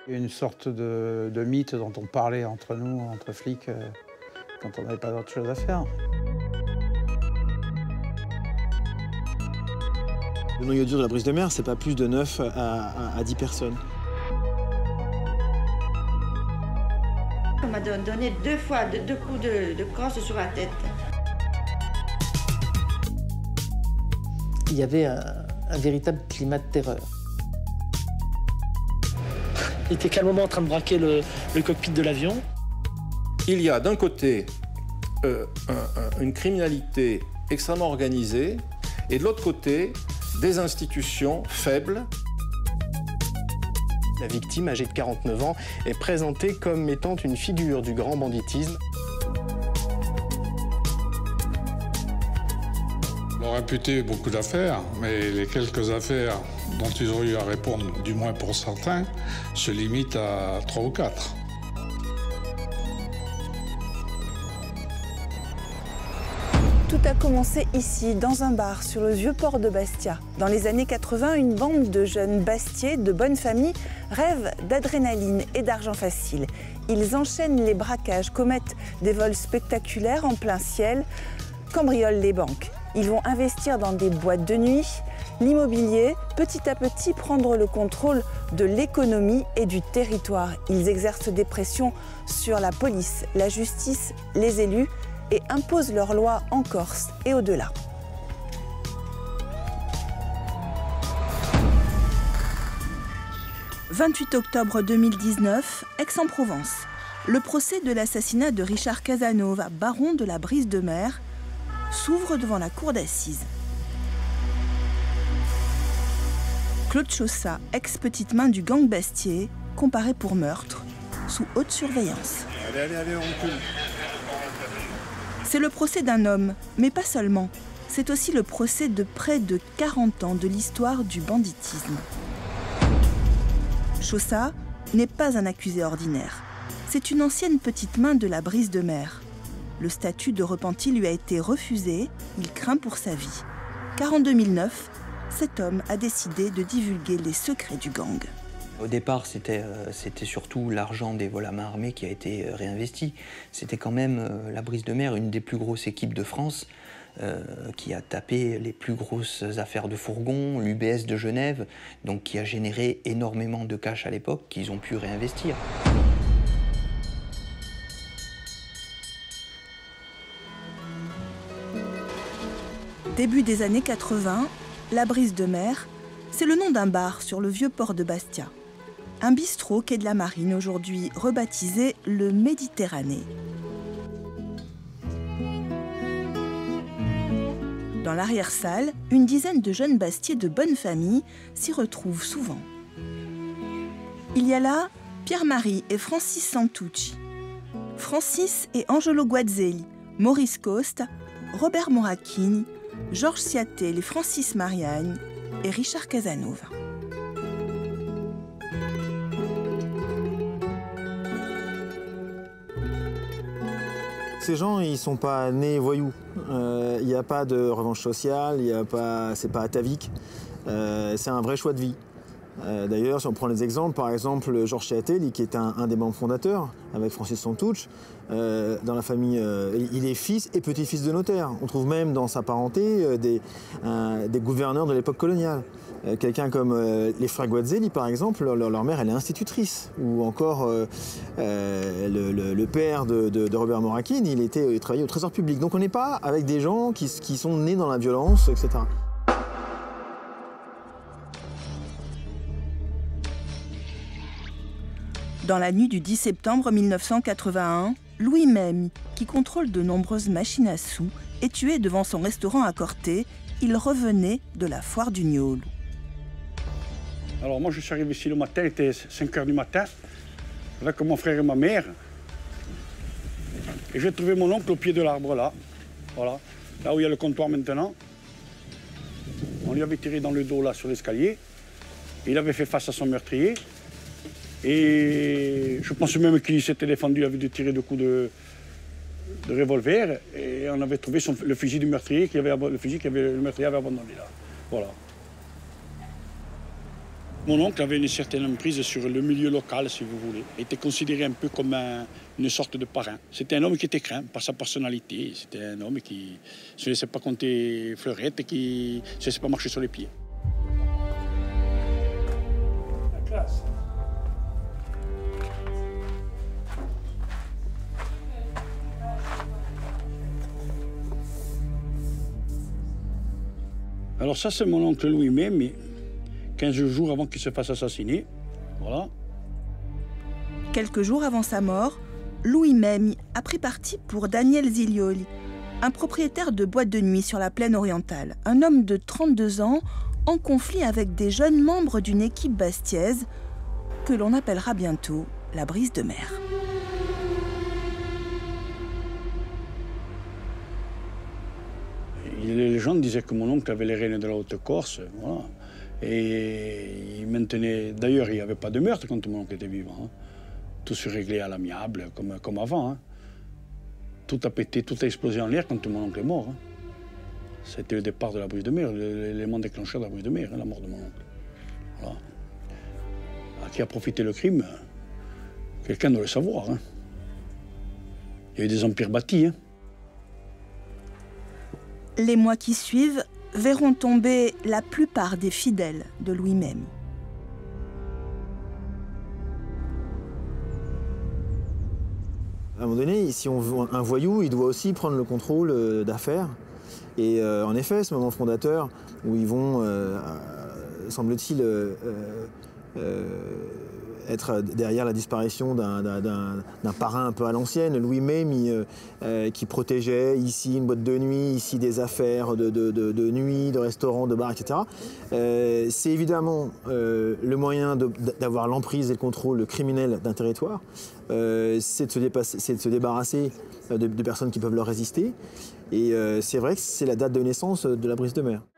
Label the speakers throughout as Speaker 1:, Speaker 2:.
Speaker 1: Une sorte de mythe dont on parlait entre nous, entre flics, quand on n'avait pas d'autre chose à faire.
Speaker 2: Le noyau dur de la brise de mer, c'est pas plus de 9 à 10 personnes.
Speaker 3: On m'a donné 2 fois 2 coups de crosse sur la tête.
Speaker 4: Il y avait un véritable climat de terreur.
Speaker 5: Il était calmement en train de braquer le cockpit de l'avion.
Speaker 6: Il y a d'un côté une criminalité extrêmement organisée et de l'autre côté des institutions faibles.
Speaker 7: La victime, âgée de 49 ans, est présentée comme étant une figure du grand banditisme.
Speaker 8: On leur a imputé beaucoup d'affaires, mais les quelques affaires dont ils ont eu à répondre, du moins pour certains, se limitent à 3 ou 4.
Speaker 9: Tout a commencé ici, dans un bar, sur le vieux port de Bastia. Dans les années 80, une bande de jeunes bastiais de bonne famille rêvent d'adrénaline et d'argent facile. Ils enchaînent les braquages, commettent des vols spectaculaires en plein ciel, cambriolent les banques. Ils vont investir dans des boîtes de nuit, l'immobilier, petit à petit prendre le contrôle de l'économie et du territoire. Ils exercent des pressions sur la police, la justice, les élus et imposent leurs lois en Corse et au-delà. « 28 octobre 2019, Aix-en-Provence. Le procès de l'assassinat de Richard Casanova, baron de la Brise de Mer, s'ouvre devant la cour d'assises. Claude Chaussat, ex-petite main du gang Bastier, comparé pour meurtre, sous haute surveillance.
Speaker 8: Allez, on recule.
Speaker 9: C'est le procès d'un homme, mais pas seulement. C'est aussi le procès de près de 40 ans de l'histoire du banditisme. Chaussat n'est pas un accusé ordinaire. C'est une ancienne petite main de la Brise de Mer. Le statut de repenti lui a été refusé, il craint pour sa vie. Car en 2009, cet homme a décidé de divulguer les secrets du gang.
Speaker 10: Au départ, c'était surtout l'argent des vols à main armée qui a été réinvesti. C'était quand même la Brise de Mer, une des plus grosses équipes de France, qui a tapé les plus grosses affaires de fourgons, l'UBS de Genève, donc qui a généré énormément de cash à l'époque qu'ils ont pu réinvestir.
Speaker 9: Début des années 80, la Brise de Mer, c'est le nom d'un bar sur le vieux port de Bastia. Un bistrot quai de la Marine, aujourd'hui rebaptisé le Méditerranée. Dans l'arrière-salle, une dizaine de jeunes bastiers de bonne famille s'y retrouvent souvent. Il y a là Pierre-Marie et Francis Santucci, Francis et Angelo Guazzelli, Maurice Coste, Robert Moracchini, Georges Ciatel et Francis Mariagne et Richard Casanova.
Speaker 2: Ces gens, ils sont pas nés voyous. Il n'y a pas de revanche sociale, c'est pas atavique. C'est un vrai choix de vie. D'ailleurs, si on prend les exemples, par exemple, Georges Ciatel, qui est un des membres fondateurs, avec Francis Santucci, dans la famille, il est fils et petit-fils de notaire. On trouve même dans sa parenté des gouverneurs de l'époque coloniale. Quelqu'un comme les frères Guazzelli, par exemple, leur mère, elle est institutrice. Ou encore le père de Robert Moracchini, il travaillait au Trésor public. Donc on n'est pas avec des gens qui sont nés dans la violence, etc.
Speaker 9: Dans la nuit du 10 septembre 1981, Louis Même, qui contrôle de nombreuses machines à sous, est tué devant son restaurant à Corté. Il revenait de la foire du Gnôle.
Speaker 11: Alors moi je suis arrivé ici le matin, il était 5 h du matin, avec mon frère et ma mère. Et j'ai trouvé mon oncle au pied de l'arbre là, voilà, là où il y a le comptoir maintenant. On lui avait tiré dans le dos là sur l'escalier. Il avait fait face à son meurtrier. Et je pense même qu'il s'était défendu, il avait dû tirer 2 coups de revolver. Et on avait trouvé le fusil du meurtrier, le meurtrier avait abandonné là. Voilà. Mon oncle avait une certaine emprise sur le milieu local, si vous voulez. Il était considéré un peu comme une sorte de parrain. C'était un homme qui était craint par sa personnalité. C'était un homme qui ne se laissait pas compter fleurettes et qui ne se laissait pas marcher sur les pieds. La classe. Alors ça, c'est mon oncle Louis même, mais 15 jours avant qu'il se fasse assassiner. Voilà.
Speaker 9: Quelques jours avant sa mort, Louis Memmi a pris parti pour Daniel Zilioli, un propriétaire de boîte de nuit sur la plaine orientale, un homme de 32 ans en conflit avec des jeunes membres d'une équipe bastiaise que l'on appellera bientôt la Brise de Mer.
Speaker 11: Les gens disaient que mon oncle avait les rênes de la Haute-Corse, voilà. Et il maintenait... D'ailleurs, il n'y avait pas de meurtre quand mon oncle était vivant. Hein. Tout se réglait à l'amiable, comme avant. Hein. Tout a pété, tout a explosé en l'air quand mon oncle est mort. Hein. C'était le départ de la Brise de Mer, l'élément déclencheur de la Brise de Mer, hein, la mort de mon oncle. Voilà. À qui a profité le crime? Quelqu'un doit le savoir. Hein. Il y a eu des empires bâtis. Hein.
Speaker 9: Les mois qui suivent verront tomber la plupart des fidèles de Louis Memmi.
Speaker 2: À un moment donné, si on veut un voyou, il doit aussi prendre le contrôle d'affaires. Et en effet, ce moment fondateur où ils vont, semble-t-il, être derrière la disparition d'un parrain un peu à l'ancienne, Louis Memmi, qui protégeait ici une boîte de nuit, ici des affaires de nuit, de restaurants, de bars, etc. C'est évidemment le moyen d'avoir l'emprise et le contrôle criminel d'un territoire. C'est de se débarrasser de personnes qui peuvent leur résister. Et c'est vrai que c'est la date de naissance de la Brise de Mer.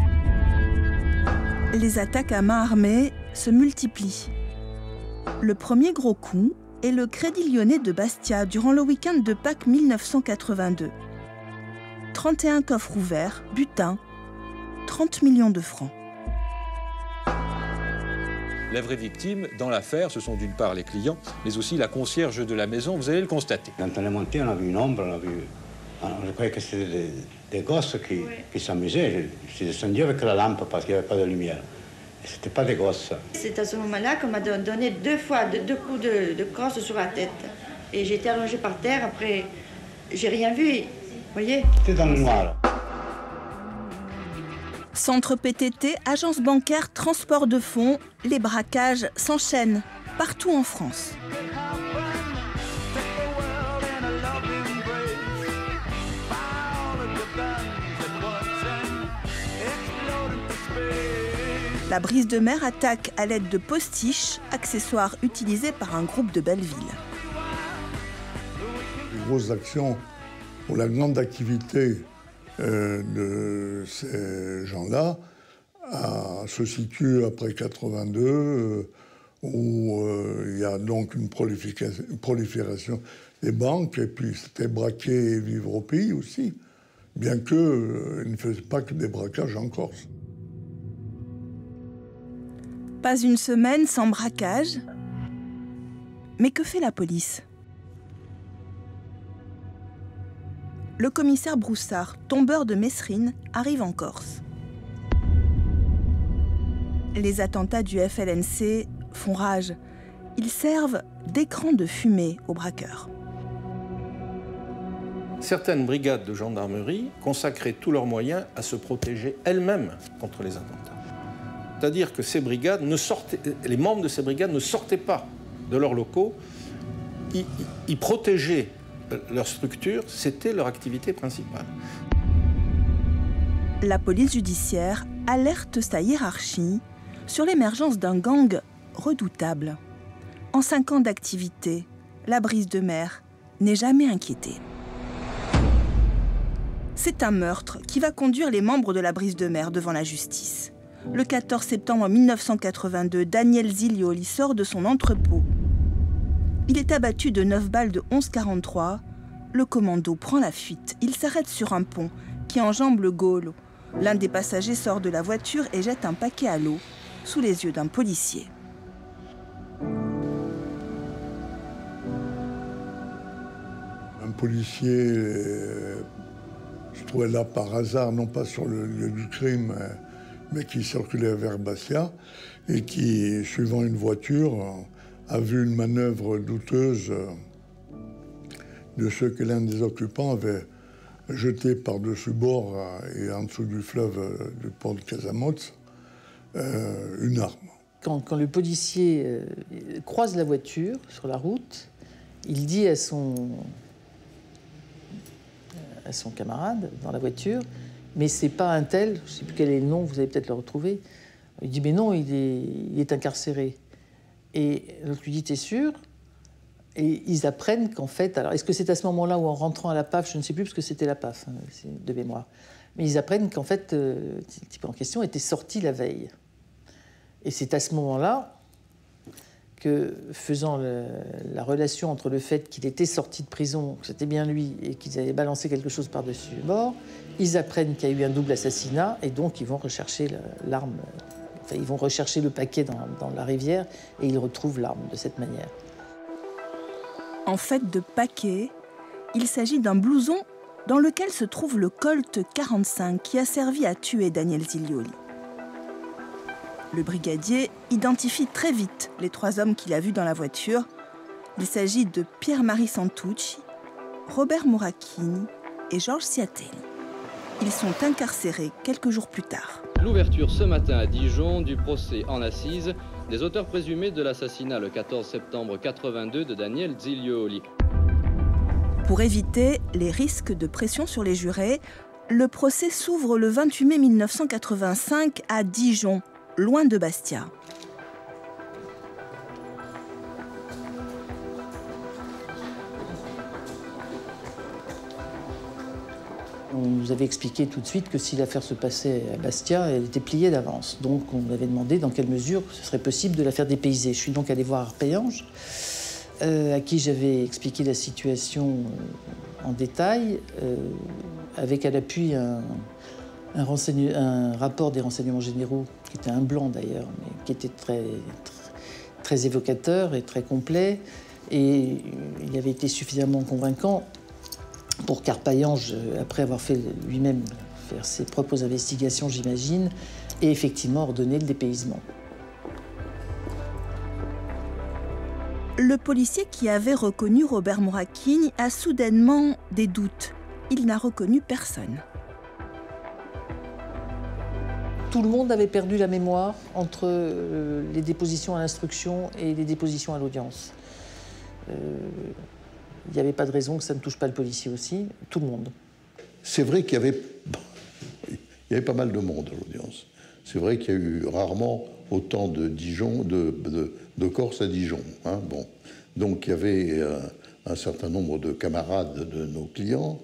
Speaker 9: Les attaques à main armée se multiplient. Le premier gros coup est le Crédit Lyonnais de Bastia durant le week-end de Pâques 1982. 31 coffres ouverts, butin, 30 millions de francs.
Speaker 12: La vraie victime dans l'affaire, ce sont d'une part les clients, mais aussi la concierge de la maison, vous allez le constater.
Speaker 13: Quand on est monté, on a vu une ombre, je croyais que c'était des gosses qui s'amusaient. Je suis descendu avec la lampe parce qu'il n'y avait pas de lumière. C'était pas des gosses.
Speaker 3: C'est à ce moment-là qu'on m'a donné deux coups de crosse sur la tête. Et j'ai été allongée par terre. Après, j'ai rien vu. Vous voyez?
Speaker 13: C'était dans le noir.
Speaker 9: Centre PTT, agence bancaire, transport de fonds, les braquages s'enchaînent partout en France. La Brise de Mer attaque à l'aide de postiches, accessoires utilisés par un groupe de Belleville.
Speaker 14: Les grosses actions pour la grande activité de ces gens-là se situe après 82, où il y a donc une prolifération des banques, et puis c'était braquer et vivre au pays aussi, bien qu'ils ne faisaient pas que des braquages en Corse.
Speaker 9: Pas une semaine sans braquage. Mais que fait la police? Le commissaire Broussard, tombeur de Messrine, arrive en Corse. Les attentats du FLNC font rage. Ils servent d'écran de fumée aux braqueurs.
Speaker 6: Certaines brigades de gendarmerie consacraient tous leurs moyens à se protéger elles-mêmes contre les attentats. C'est-à-dire que ces brigades les membres de ces brigades ne sortaient pas de leurs locaux, ils protégeaient leur structure, c'était leur activité principale.
Speaker 9: La police judiciaire alerte sa hiérarchie sur l'émergence d'un gang redoutable. En 5 ans d'activité, la Brise de Mer n'est jamais inquiétée. C'est un meurtre qui va conduire les membres de la Brise de Mer devant la justice. Le 14 septembre 1982, Daniel Zilioli sort de son entrepôt. Il est abattu de 9 balles de 11,43. Le commando prend la fuite. Il s'arrête sur un pont qui enjambe le Golo. L'un des passagers sort de la voiture et jette un paquet à l'eau. sous les yeux d'un policier.
Speaker 14: Un policier se trouvait là par hasard, non pas sur le lieu du crime, mais qui circulait vers Bastia et qui, suivant une voiture, a vu une manœuvre douteuse de ceux que l'un des occupants avait jeté par-dessus bord et en dessous du fleuve du port de Casamance une arme.
Speaker 4: Quand le policier croise la voiture sur la route, il dit à son camarade dans la voiture, mais c'est pas un tel, je ne sais plus quel est le nom, vous allez peut-être le retrouver. Il dit, mais non, il est incarcéré. Et l'autre lui dit, t'es sûr? Et ils apprennent qu'en fait, alors est-ce que c'est à ce moment-là ou en rentrant à la PAF, je ne sais plus, parce que c'était la PAF, hein, de mémoire. Mais ils apprennent qu'en fait, le type en question était sorti la veille. Et c'est à ce moment-là que, faisant la relation entre le fait qu'il était sorti de prison, que c'était bien lui, et qu'ils avaient balancé quelque chose par-dessus bord, ils apprennent qu'il y a eu un double assassinat, et donc ils vont rechercher l'arme, enfin, ils vont rechercher le paquet dans la rivière, et ils retrouvent l'arme de cette manière.
Speaker 9: En fait de paquet, il s'agit d'un blouson dans lequel se trouve le Colt 45 qui a servi à tuer Daniel Ziglioli. Le brigadier identifie très vite les 3 hommes qu'il a vus dans la voiture. Il s'agit de Pierre-Marie Santucci, Robert Moracchini et Georges Siatelli. Ils sont incarcérés quelques jours plus tard.
Speaker 15: L'ouverture ce matin à Dijon du procès en assises des auteurs présumés de l'assassinat le 14 septembre 82 de Daniel Ziglioli.
Speaker 9: Pour éviter les risques de pression sur les jurés, le procès s'ouvre le 28 mai 1985 à Dijon, loin de Bastia.
Speaker 4: On nous avait expliqué tout de suite que si l'affaire se passait à Bastia, elle était pliée d'avance. Donc on avait demandé dans quelle mesure ce serait possible de la faire dépayser. Je suis donc allé voir Arpaillange, à qui j'avais expliqué la situation en détail, avec à l'appui un rapport des renseignements généraux, qui était un blanc d'ailleurs, mais qui était très évocateur et très complet. Et il avait été suffisamment convaincant pour qu'Arpaillange, après avoir fait lui-même faire ses propres investigations, j'imagine, ait effectivement ordonné le dépaysement.
Speaker 9: Le policier qui avait reconnu Robert Moracchini a soudainement des doutes. Il n'a reconnu personne.
Speaker 4: Tout le monde avait perdu la mémoire entre les dépositions à l'instruction et les dépositions à l'audience. Il n'y avait pas de raison que ça ne touche pas le policier aussi, tout le monde.
Speaker 6: C'est vrai qu'il y avait pas mal de monde à l'audience. C'est vrai qu'il y a eu rarement autant de Dijon, de Corse à Dijon. Hein, bon. Donc il y avait un certain nombre de camarades de nos clients.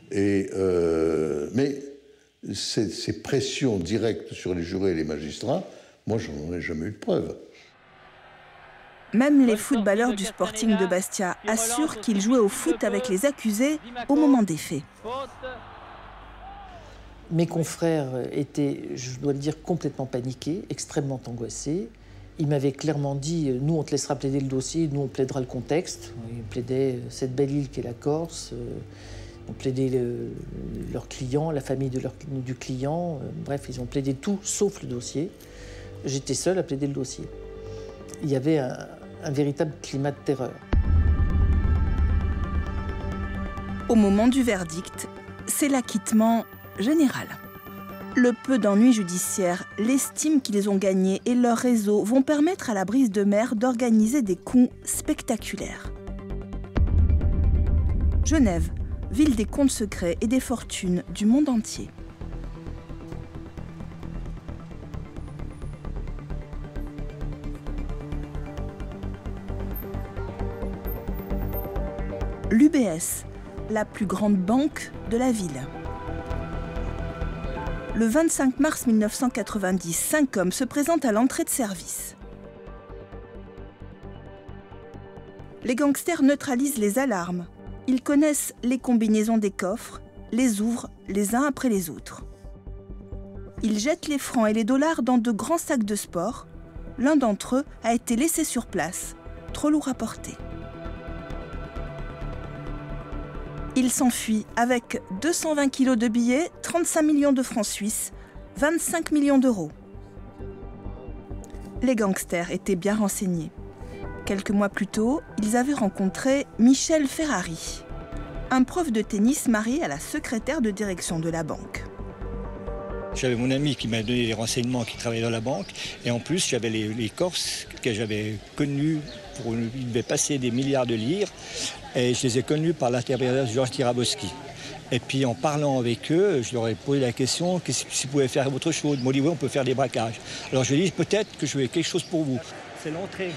Speaker 6: Mais ces pressions directes sur les jurés et les magistrats, moi, je n'en ai jamais eu de preuve.
Speaker 9: Même les footballeurs du Sporting de Bastia assurent qu'ils jouaient au foot avec les accusés au moment des faits.
Speaker 4: Mes confrères étaient, je dois le dire, complètement paniqués, extrêmement angoissés. Ils m'avaient clairement dit, nous on te laissera plaider le dossier, nous on plaidera le contexte. Ils plaidaient cette belle île qu'est la Corse, ils ont plaidé leur client, la famille du client, bref, ils ont plaidé tout sauf le dossier. J'étais seul à plaider le dossier. Il y avait un véritable climat de terreur.
Speaker 9: Au moment du verdict, c'est l'acquittement général. Le peu d'ennuis judiciaires, l'estime qu'ils ont gagnée et leur réseau vont permettre à la Brise de Mer d'organiser des coups spectaculaires. Genève, ville des comptes secrets et des fortunes du monde entier. L'UBS, la plus grande banque de la ville. Le 25 mars 1990, 5 hommes se présentent à l'entrée de service. Les gangsters neutralisent les alarmes. Ils connaissent les combinaisons des coffres, les ouvrent les uns après les autres. Ils jettent les francs et les dollars dans de grands sacs de sport. L'un d'entre eux a été laissé sur place, trop lourd à porter. Il s'enfuit avec 220 kilos de billets, 35 millions de francs suisses, 25 millions d'euros. Les gangsters étaient bien renseignés. Quelques mois plus tôt, ils avaient rencontré Michel Ferrari, un prof de tennis marié à la secrétaire de direction de la banque.
Speaker 16: J'avais mon ami qui m'a donné des renseignements, qui travaillait dans la banque. Et en plus, j'avais les Corses que j'avais connus. Ils devaient passer des milliards de lire. Et je les ai connus par l'intermédiaire de Georges Tiraboschi. Et puis en parlant avec eux, je leur ai posé la question s'ils pouvaient faire autre chose. Ils m'ont dit oui, on peut faire des braquages. Alors je lui ai dit peut-être que je vais quelque chose pour vous. C'est l'entrée.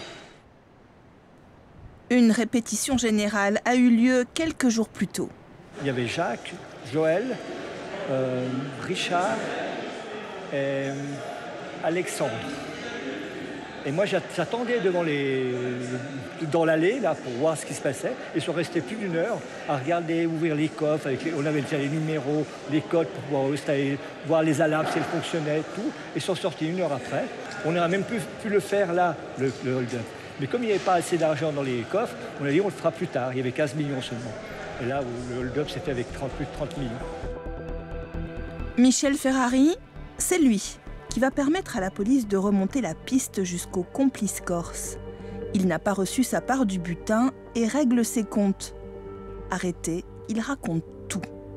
Speaker 9: Une répétition générale a eu lieu quelques jours plus tôt.
Speaker 16: Il y avait Jacques, Joël, Richard et Alexandre. Et moi, j'attendais dans l'allée là pour voir ce qui se passait. Ils sont restés plus d'1 heure à regarder, ouvrir les coffres. On avait déjà les numéros, les codes pour voir les alarmes si elles fonctionnaient, tout. Ils sont sortis 1 heure après. On n'a même pu le faire là, le hold-up. Mais comme il n'y avait pas assez d'argent dans les coffres, on a dit on le fera plus tard. Il y avait 15 millions seulement. Et là, le hold-up s'est fait avec plus de 30 millions.
Speaker 9: Michel Ferrari, c'est lui qui va permettre à la police de remonter la piste jusqu'au complice corse. Il n'a pas reçu sa part du butin et règle ses comptes. Arrêté, il raconte tout.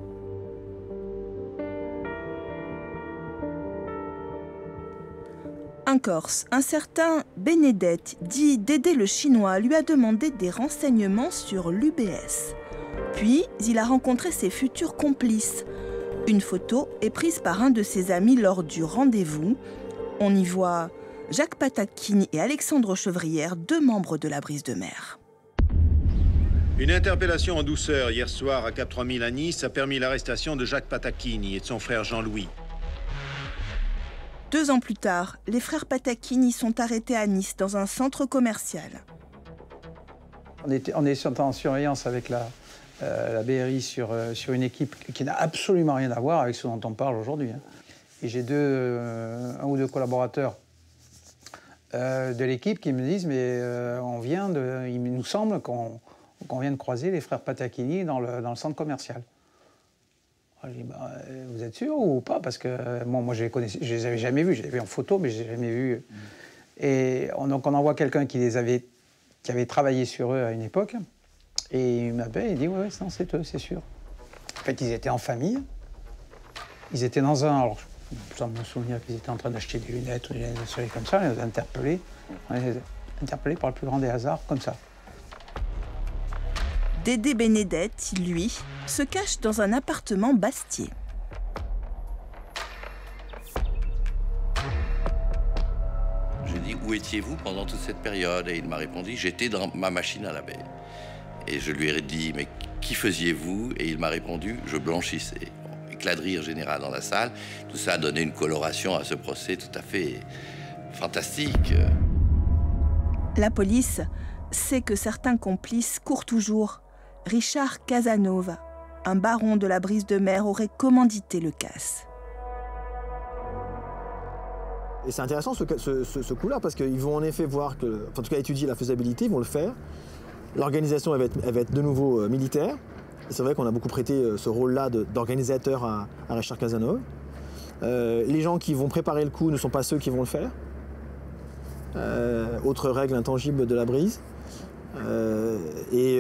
Speaker 9: Un Corse, un certain Benedette, dit Dédé le Chinois, lui a demandé des renseignements sur l'UBS. Puis, il a rencontré ses futurs complices. Une photo est prise par un de ses amis lors du rendez-vous. On y voit Jacques Pataquini et Alexandre Chevrière, 2 membres de la Brise de Mer.
Speaker 17: Une interpellation en douceur hier soir à Cap 3000 à Nice a permis l'arrestation de Jacques Pataquini et de son frère Jean-Louis.
Speaker 9: 2 ans plus tard, les frères Pataquini sont arrêtés à Nice dans un centre commercial.
Speaker 1: On est en surveillance avec la BRI sur une équipe qui n'a absolument rien à voir avec ce dont on parle aujourd'hui. Et j'ai 1 ou 2 collaborateurs de l'équipe qui me disent mais il nous semble qu'on vient de croiser les frères Pataquini dans le centre commercial. Je dis vous êtes sûr ou pas? Parce que moi je les avais jamais vus, je les avais en photo mais je les ai jamais vus. Et donc on envoie quelqu'un qui avait travaillé sur eux à une époque. Et il m'appelle, il dit ouais, non, c'est eux, c'est sûr. En fait, ils étaient en famille. Ils étaient dans alors, je me souviens qu'ils étaient en train d'acheter des lunettes ou des soleil comme ça. On les a interpellés. On les a interpellés par le plus grand des hasards, comme ça.
Speaker 9: Dédé Benedette, lui, se cache dans un appartement bastiais.
Speaker 18: Je lui ai dit où étiez-vous pendant toute cette période? Et il m'a répondu j'étais dans ma machine à laver. Et je lui ai dit, mais qui faisiez-vous? Et il m'a répondu, je blanchissais. Bon, éclat de rire général dans la salle. Tout ça a donné une coloration à ce procès tout à fait fantastique.
Speaker 9: La police sait que certains complices courent toujours. Richard Casanova, un baron de la Brise de Mer, aurait commandité le casse.
Speaker 2: Et c'est intéressant ce coup-là, parce qu'ils vont en effet voir que, en tout cas étudier la faisabilité, ils vont le faire. L'organisation elle va être de nouveau militaire. C'est vrai qu'on a beaucoup prêté ce rôle-là d'organisateur à Richard Casanova. Les gens qui vont préparer le coup ne sont pas ceux qui vont le faire. Autre règle intangible de la Brise. Et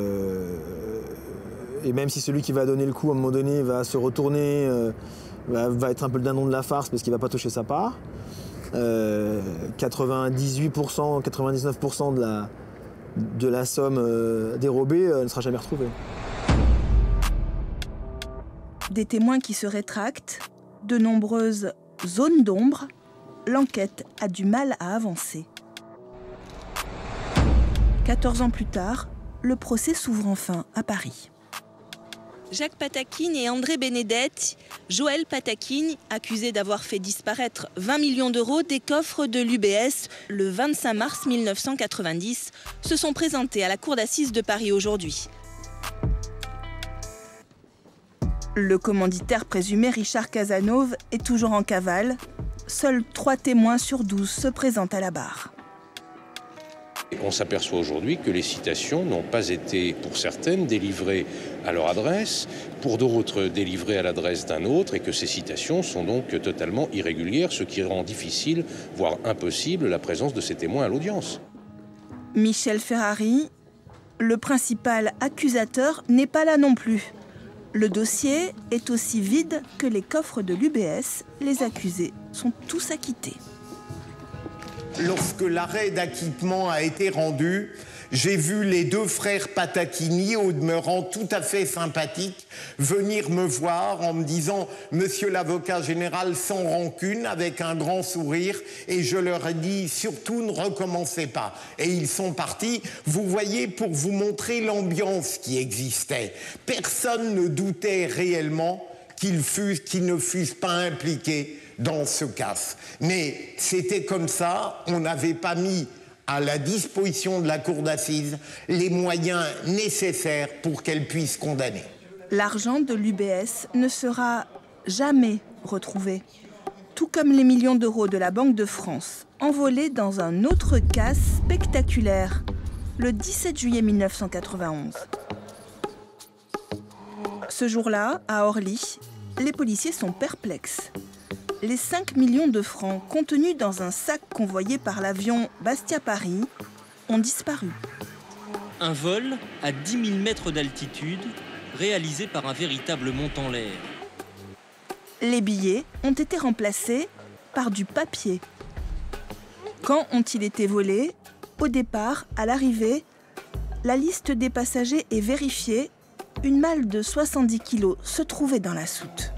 Speaker 2: même si celui qui va donner le coup à un moment donné va se retourner, va être un peu le dindon de la farce parce qu'il ne va pas toucher sa part, 98%, 99% de la somme dérobée ne sera jamais retrouvée.
Speaker 9: Des témoins qui se rétractent, de nombreuses zones d'ombre, l'enquête a du mal à avancer. 14 ans plus tard, le procès s'ouvre enfin à Paris. Jacques Pataquini et André Benedette, Joël Pataquini, accusé d'avoir fait disparaître 20 millions d'euros des coffres de l'UBS le 25 mars 1990, se sont présentés à la cour d'assises de Paris aujourd'hui. Le commanditaire présumé Richard Cazenove est toujours en cavale. Seuls 3 témoins sur 12 se présentent à la barre.
Speaker 12: On s'aperçoit aujourd'hui que les citations n'ont pas été, pour certaines, délivrées à leur adresse, pour d'autres délivrées à l'adresse d'un autre, et que ces citations sont donc totalement irrégulières, ce qui rend difficile, voire impossible, la présence de ces témoins à l'audience.
Speaker 9: Michel Ferrari, le principal accusateur, n'est pas là non plus. Le dossier est aussi vide que les coffres de l'UBS. Les accusés sont tous acquittés.
Speaker 19: Lorsque l'arrêt d'acquittement a été rendu, j'ai vu les 2 frères Patacchini, au demeurant tout à fait sympathiques, venir me voir en me disant « Monsieur l'avocat général, sans rancune, avec un grand sourire », et je leur ai dit « Surtout, ne recommencez pas ». Et ils sont partis, vous voyez, pour vous montrer l'ambiance qui existait. Personne ne doutait réellement qu'ils ne fussent pas impliqués dans ce casse. Mais c'était comme ça, on n'avait pas mis à la disposition de la cour d'assises les moyens nécessaires pour qu'elle puisse condamner.
Speaker 9: L'argent de l'UBS ne sera jamais retrouvé, tout comme les millions d'euros de la Banque de France, envolés dans un autre casse spectaculaire, le 17 juillet 1991. Ce jour-là, à Orly, les policiers sont perplexes. Les 5 millions de francs contenus dans un sac convoyé par l'avion Bastia-Paris ont disparu.
Speaker 20: Un vol à 10 000 mètres d'altitude, réalisé par un véritable mont en l'air.
Speaker 9: Les billets ont été remplacés par du papier. Quand ont-ils été volés? Au départ, à l'arrivée, la liste des passagers est vérifiée. Une malle de 70 kilos se trouvait dans la soute.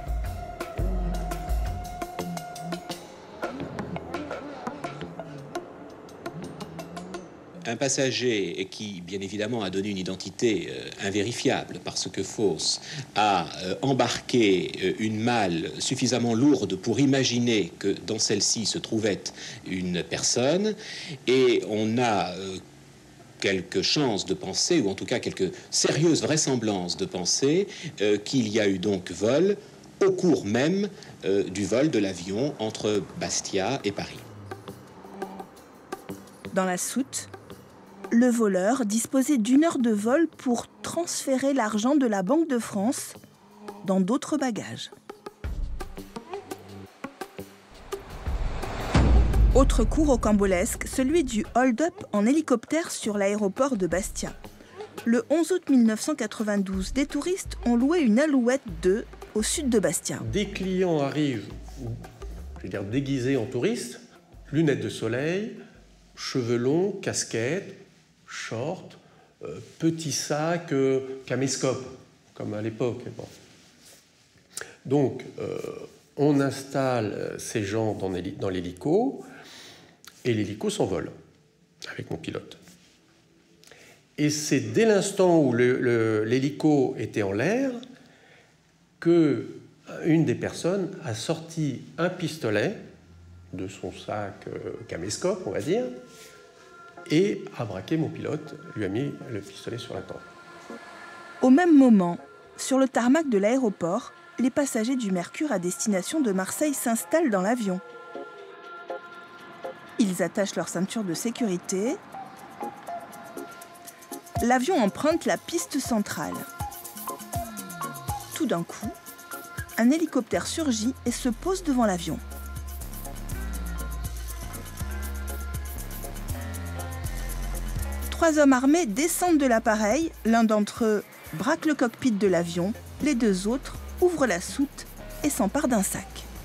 Speaker 21: Un passager qui, bien évidemment, a donné une identité invérifiable parce que fausse, a embarqué une malle suffisamment lourde pour imaginer que dans celle-ci se trouvait une personne, et on a quelques chances de penser, ou en tout cas quelques sérieuses vraisemblances de penser, qu'il y a eu donc vol au cours même du vol de l'avion entre Bastia et Paris.
Speaker 9: Dans la soute, le voleur disposait d'1 heure de vol pour transférer l'argent de la Banque de France dans d'autres bagages. Autre coup rocambolesque, celui du hold-up en hélicoptère sur l'aéroport de Bastia. Le 11 août 1992, des touristes ont loué une Alouette 2 au sud de Bastia.
Speaker 6: Des clients arrivent, je veux dire, déguisés en touristes, lunettes de soleil, cheveux longs, casquette, short, petit sac, caméscope, comme à l'époque. Bon. Donc, on installe ces gens dans l'hélico, et l'hélico s'envole avec mon pilote. Et c'est dès l'instant où l'hélico était en l'air qu'une des personnes a sorti un pistolet de son sac caméscope, on va dire, et a braqué mon pilote, lui a mis le pistolet sur la tempe.
Speaker 9: Au même moment, sur le tarmac de l'aéroport, les passagers du Mercure à destination de Marseille s'installent dans l'avion. Ils attachent leur ceinture de sécurité. L'avion emprunte la piste centrale. Tout d'un coup, un hélicoptère surgit et se pose devant l'avion. Trois hommes armés descendent de l'appareil. L'un d'entre eux braque le cockpit de l'avion. Les 2 autres ouvrent la soute et s'emparent d'un sac.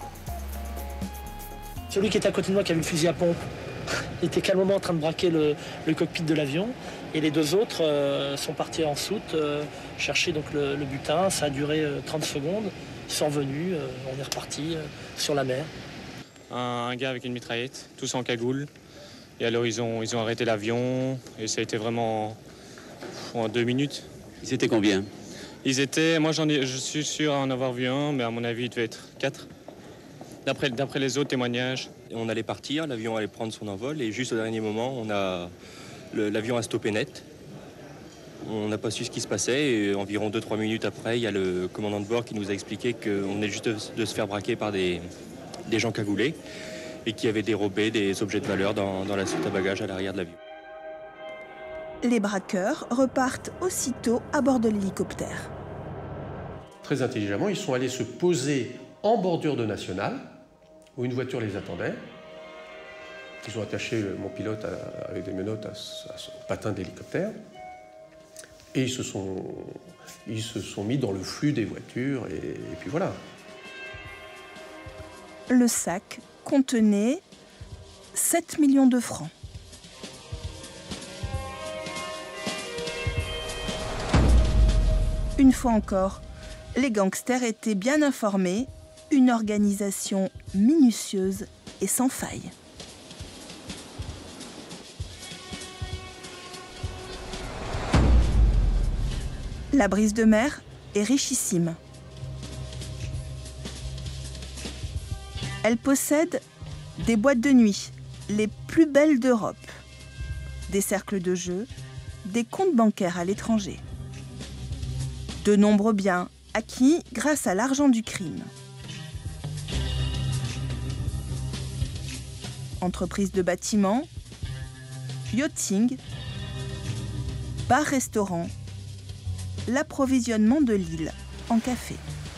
Speaker 5: Celui qui était à côté de moi, qui avait le fusil à pompe, il était calmement en train de braquer le cockpit de l'avion. Et les 2 autres sont partis en soute chercher donc le butin. Ça a duré 30 secondes. Ils sont venus, on est reparti sur la mer.
Speaker 22: Un gars avec une mitraillette, tous en cagoule. Et alors ils ont arrêté l'avion et ça a été vraiment en 2 minutes.
Speaker 23: Ils étaient combien?
Speaker 22: Ils étaient, je suis sûr en avoir vu un, mais à mon avis il devait être 4. D'après les autres témoignages.
Speaker 24: On allait partir, l'avion allait prendre son envol et juste au dernier moment, l'avion a stoppé net.
Speaker 22: On n'a pas su ce qui se passait et environ 2-3 minutes après, il y a le commandant de bord qui nous a expliqué qu'on venait juste de se faire braquer par des gens cagoulés et qui avaient dérobé des objets de valeur dans la soute à bagages à l'arrière de l'avion.
Speaker 9: Les braqueurs repartent aussitôt à bord de l'hélicoptère.
Speaker 7: Très intelligemment, ils sont allés se poser en bordure de National, où une voiture les attendait. Ils ont attaché mon pilote avec des menottes à son patin d'hélicoptère. Et ils se sont mis dans le flux des voitures, et puis voilà.
Speaker 9: Le sac contenait 7 millions de francs. Une fois encore, les gangsters étaient bien informés, une organisation minutieuse et sans faille. La brise de mer est richissime. Elle possède des boîtes de nuit, les plus belles d'Europe, des cercles de jeu, des comptes bancaires à l'étranger. De nombreux biens acquis grâce à l'argent du crime. Entreprises de bâtiments, yachting, bar-restaurant, l'approvisionnement de l'île en café.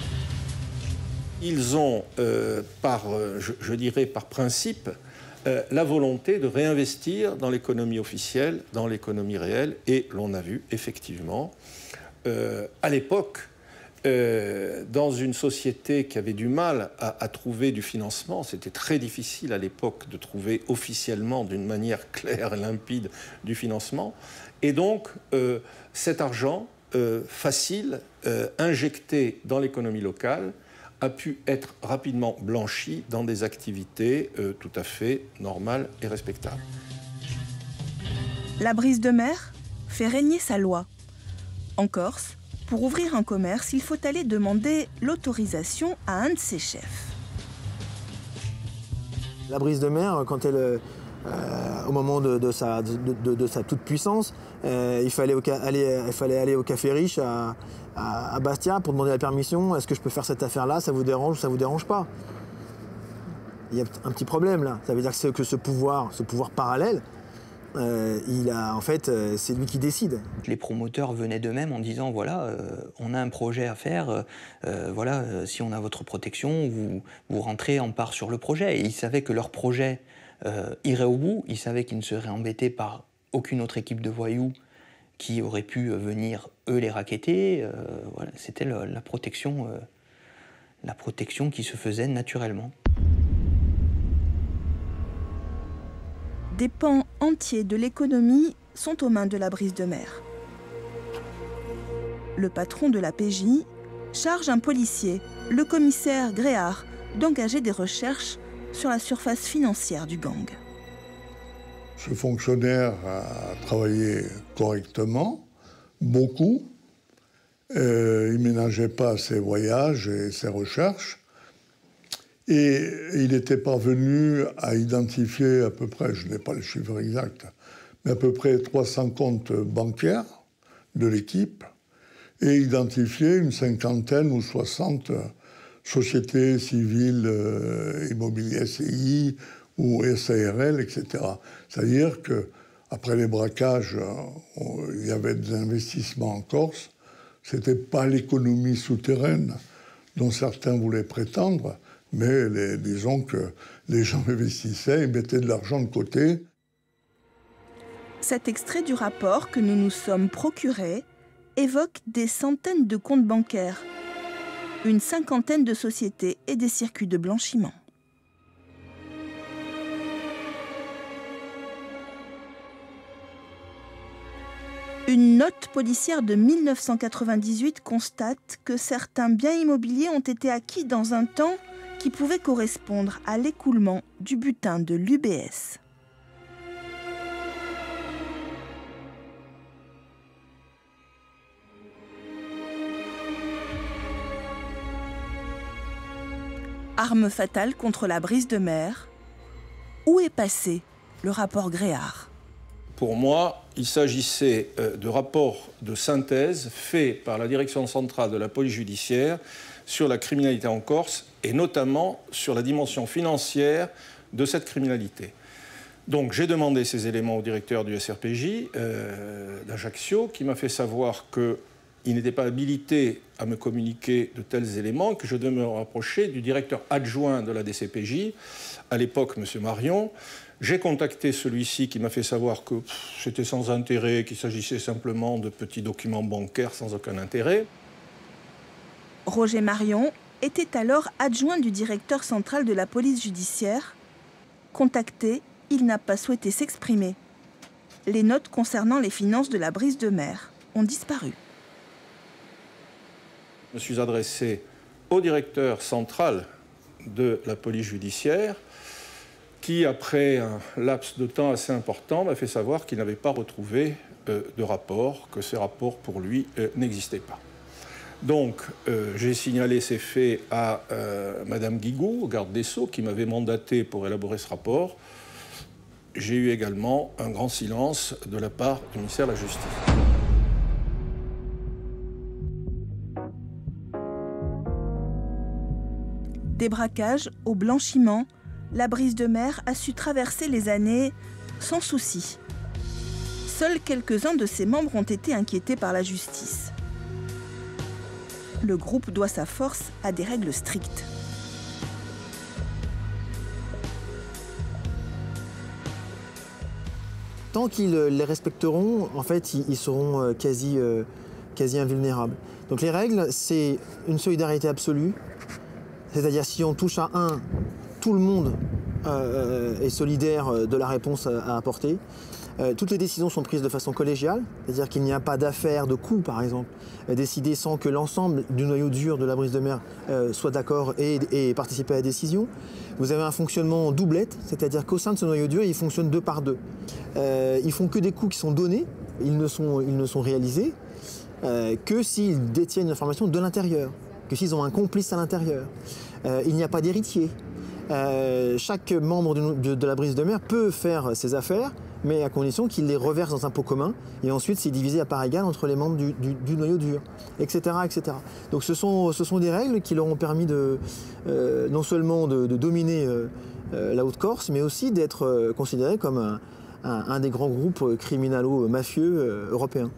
Speaker 6: Ils ont, je dirais par principe, la volonté de réinvestir dans l'économie officielle, dans l'économie réelle, et l'on a vu effectivement, à l'époque, dans une société qui avait du mal à trouver du financement, c'était très difficile à l'époque de trouver officiellement, d'une manière claire et limpide, du financement, et donc cet argent facile, injecté dans l'économie locale, a pu être rapidement blanchi dans des activités tout à fait normales et respectables.
Speaker 9: La brise de mer fait régner sa loi. En Corse, pour ouvrir un commerce, il faut aller demander l'autorisation à un de ses chefs.
Speaker 2: La brise de mer, quand elle, au moment de sa toute-puissance, il fallait aller au Café Riche à Bastia pour demander la permission. Est-ce que je peux faire cette affaire-là? Ça vous dérange ou ça vous dérange pas? Il y a un petit problème là. Ça veut dire que ce pouvoir parallèle, c'est lui qui décide.
Speaker 10: Les promoteurs venaient d'eux-mêmes en disant voilà, on a un projet à faire, si on a votre protection, vous rentrez en part sur le projet. Et ils savaient que leur projet irait au bout, ils savaient qu'ils ne seraient embêtés par aucune autre équipe de voyous qui aurait pu venir, eux, les racketter. C'était la protection qui se faisait naturellement.
Speaker 9: Des pans entiers de l'économie sont aux mains de la brise de mer. Le patron de la PJ charge un policier, le commissaire Gréard, d'engager des recherches sur la surface financière du gang.
Speaker 14: Ce fonctionnaire a travaillé correctement, beaucoup. Il ne ménageait pas ses voyages et ses recherches. Et il était parvenu à identifier à peu près, je n'ai pas le chiffre exact, mais à peu près 300 comptes bancaires de l'équipe et identifier une 50aine ou 60 sociétés civiles, immobilières SCI ou SARL, etc. C'est-à-dire qu'après les braquages, il y avait des investissements en Corse. Ce n'était pas l'économie souterraine dont certains voulaient prétendre, mais disons que les gens investissaient, ils mettaient de l'argent de côté.
Speaker 9: Cet extrait du rapport que nous nous sommes procurés évoque des centaines de comptes bancaires, une 50aine de sociétés et des circuits de blanchiment. Une note policière de 1998 constate que certains biens immobiliers ont été acquis dans un temps qui pouvait correspondre à l'écoulement du butin de l'UBS. Arme fatale contre la brise de mer. Où est passé le rapport Gréard?
Speaker 6: Pour moi, il s'agissait de rapports de synthèse faits par la direction centrale de la police judiciaire sur la criminalité en Corse et notamment sur la dimension financière de cette criminalité. Donc j'ai demandé ces éléments au directeur du SRPJ d'Ajaccio qui m'a fait savoir qu'il n'était pas habilité à me communiquer de tels éléments et que je devais me rapprocher du directeur adjoint de la DCPJ, à l'époque M. Marion. J'ai contacté celui-ci qui m'a fait savoir que c'était sans intérêt, qu'il s'agissait simplement de petits documents bancaires sans aucun intérêt.
Speaker 9: Roger Marion était alors adjoint du directeur central de la police judiciaire. Contacté, il n'a pas souhaité s'exprimer. Les notes concernant les finances de la brise de mer ont disparu.
Speaker 6: Je me suis adressé au directeur central de la police judiciaire qui, après un laps de temps assez important, m'a fait savoir qu'il n'avait pas retrouvé de rapport, que ces rapports pour lui n'existaient pas. Donc, j'ai signalé ces faits à Mme Guigou, garde des Sceaux, qui m'avait mandaté pour élaborer ce rapport. J'ai eu également un grand silence de la part du ministère de la Justice.
Speaker 9: Des braquages au blanchiment, la brise de mer a su traverser les années sans souci. Seuls quelques-uns de ses membres ont été inquiétés par la justice. Le groupe doit sa force à des règles strictes.
Speaker 2: Tant qu'ils les respecteront, en fait, ils seront quasi invulnérables. Donc les règles, c'est une solidarité absolue. C'est-à-dire si on touche à un, tout le monde est solidaire de la réponse à apporter. Toutes les décisions sont prises de façon collégiale, c'est-à-dire qu'il n'y a pas d'affaire de coup, par exemple, décidée sans que l'ensemble du noyau dur de la brise de mer soit d'accord et participe à la décision. Vous avez un fonctionnement en doublette, c'est-à-dire qu'au sein de ce noyau dur, ils fonctionnent 2 par 2. Ils font que des coups qui sont donnés, ils ne sont réalisés que s'ils détiennent l'information de l'intérieur, que s'ils ont un complice à l'intérieur. Il n'y a pas d'héritier. Chaque membre de la brise de mer peut faire ses affaires, mais à condition qu'il les reverse dans un pot commun, et ensuite c'est divisé à part égale entre les membres du noyau dur, etc., etc. Donc ce sont des règles qui leur ont permis non seulement de dominer la Haute-Corse, mais aussi d'être considérés comme un des grands groupes criminalo-mafieux européens.